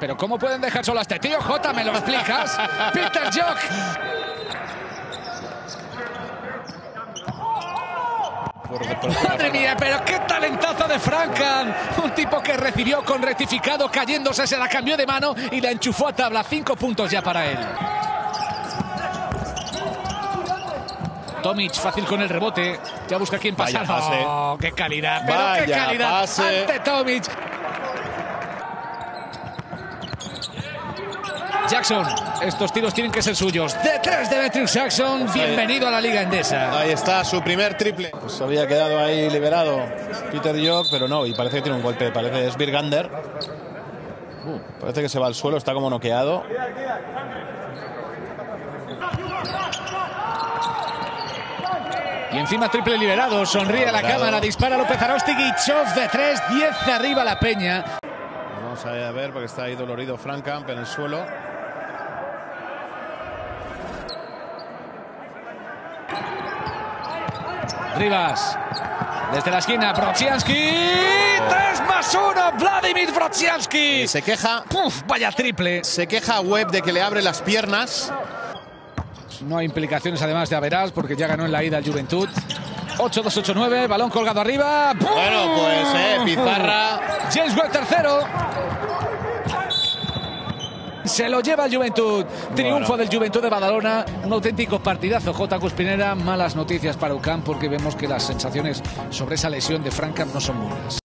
Pero ¿cómo pueden dejar solo a este tío? Jota, ¿me lo explicas? Peter Jok. Madre mía, pero qué talentazo de Frankham. Un tipo que recibió con rectificado, cayéndose, se la cambió de mano y la enchufó a tabla. 5 puntos ya para él. Tomic, fácil con el rebote. Ya busca quién pasar. ¡Oh, qué calidad! ¡Pero qué calidad! Pase. Ante Tomic. Jackson, estos tiros tienen que ser suyos. Detrás de Demetrius Jackson, bienvenido a la Liga Endesa. Ahí está, su primer triple. Pues había quedado ahí liberado Peter Jok, pero no, y parece que tiene un golpe, parece es Virgander. Parece que se va al suelo, está como noqueado. Y encima triple liberado, sonríe a la cámara, dispara López Aróstegui, Chof de 3, 10 arriba la Peña. Vamos a ver porque está ahí dolorido Frankham en el suelo. Rivas, desde la esquina, Wrotsianski, 3+1, Vladimir Wrotsianski. Se queja. ¡Puf! Vaya triple. Se queja Webb de que le abre las piernas. No hay implicaciones además de Averas porque ya ganó en la ida el Juventud. 8-2-8-9, balón colgado arriba. ¡Pum! Bueno, pues pizarra. James Webb tercero. Se lo lleva el Juventud. Triunfo del Juventud de Badalona. Un auténtico partidazo. J. Cuspinera, malas noticias para UCAM porque vemos que las sensaciones sobre esa lesión de Frankham no son buenas.